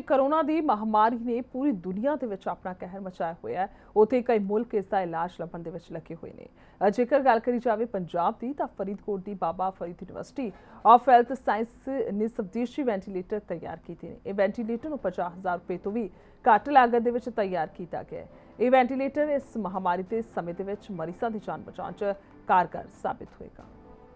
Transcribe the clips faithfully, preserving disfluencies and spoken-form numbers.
Corona की महामारी ने पूरी दुनिया के विच अपना कहर मचाया हुआ है, उत्थे कई मुल्क इसका इलाज लभण दे विच लगे हुए हैं। जेकर गल करी जाए पंजाब की, तो फरीदकोट की Baba Farid university of health science ने स्वदेशी वेंटीलेटर तैयार किए हैं। यह वेंटीलेटर नूं पचास हज़ार रुपए तो भी घट लागत दे विच तैयार किया गया है। यह वेंटीलेटर इस महामारी के समय दे विच मरीज़ां की जान बचाउण च कारगर साबित होएगा।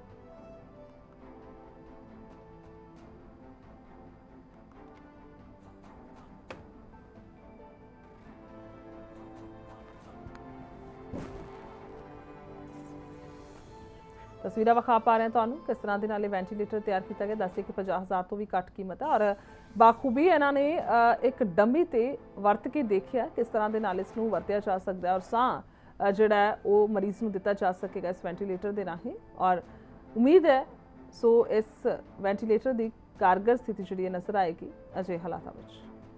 तस्वीर विखा पा रहे हैं तुहानूं किस तरह के नाल वेंटीलेटर तैयार किया गया। दस्सिए कि पचास हज़ार तो भी घट कीमत है और बाखूबी इन्होंने एक डमी ते वरत के देखिया किस तरह के नाल इसनूं वरतिया जा सकता है और साह जिहड़ा है वो मरीज़ नूं दिता जा सकेगा इस वेंटीलेटर के राही। और उम्मीद है सो इस वेंटीलेटर की कारगर स्थिति जिहड़ी नज़र आएगी अजे हालातां विच।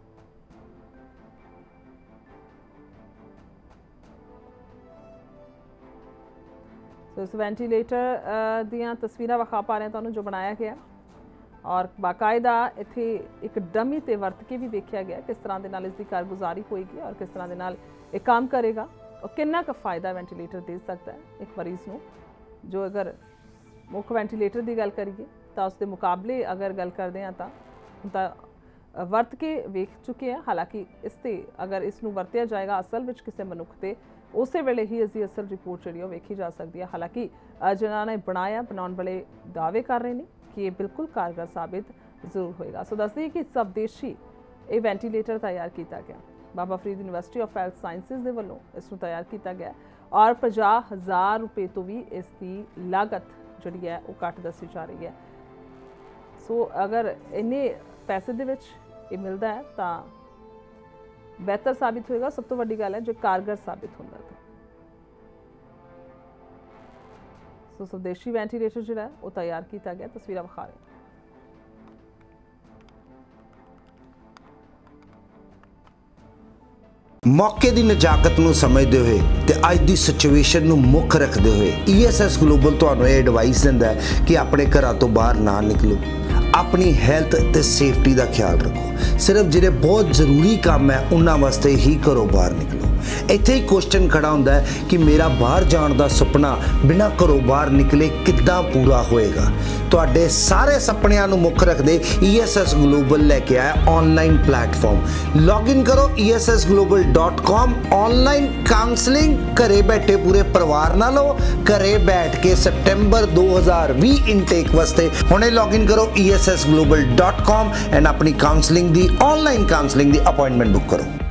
तो इस वेंटीलेटर दियां तस्वीरां विखा पा रहे हैं तुहानूं जो बनाया गया और बाकायदा इत्थे एक डमी ते वरत के भी देखा गया किस तरह के नाल इसकी कारगुजारी होएगी और किस तरह के नाल एक काम करेगा और कितना का फायदा वेंटीलेटर दे सकता है एक मरीज़ नूं। जो अगर मुख वेंटीलेटर की गल करिए तो उसके मुकाबले अगर गल करते हैं तो वरत के वेख चुके हैं। हालांकि इससे अगर इसनूं वरतिया जाएगा असल में किसी मनुख से उस वेले ही इसकी असल रिपोर्ट जी वेखी जा सकती है। हालांकि जिन्होंने बनाया बनाने वाले दावे कर रहे हैं कि ये बिल्कुल कारगर साबित जरूर होएगा। सो दस दी कि स्वदेशी ये वेंटीलेटर तैयार किया गया Baba Farid university of health sciences के वलों इसनूं तैयार किया गया और पचास हज़ार रुपए तो भी इसकी लागत जी है वो घट दसी जा रही है। सो अगर इन्ने पैसे दे विच ये मिलता है तो बेहतर साबित होएगा। सब तो वड्डी गल है जो कारगर साबित होंदा है। सो स्वदेशी वेंटीलेटर जिहड़ा है वो तैयार किया गया। तस्वीर विखा रहे मौके की नजाकत नूं समझते हुए ते अज की सिचुएशन नूं मुख रखते हुए ई एस एस ग्लोबल तुहानूं ये एडवाइस दिंदा है कि अपने घरों तो बाहर ना निकलो, अपनी हैल्थ ते सेफ्टी का ख्याल रखो। सिर्फ जिहड़े बहुत जरूरी काम है उन्हां वास्ते ही घरों बाहर निकलो। इत्थे ही क्वेश्चन खड़ा होंदा है कि मेरा बाहर जाने का सुपना बिना घरों बाहर निकले किद्दां पूरा होएगा। तुहाडे सारे सपनियां नूं मुख रखदे ई एस एस ग्लोबल लेके आया ऑनलाइन प्लेटफॉर्म। लॉग इन करो E S S global dot com. Online counselling घरे बैठे पूरे परिवार नाल लो, घरे बैठ के सितंबर दो हज़ार बीस इनटेक वास्ते हुणे लॉग इन करो E S S global dot com and अपनी काउंसलिंग दी ऑनलाइन काउंसलिंग दी अपॉइंटमेंट बुक करो।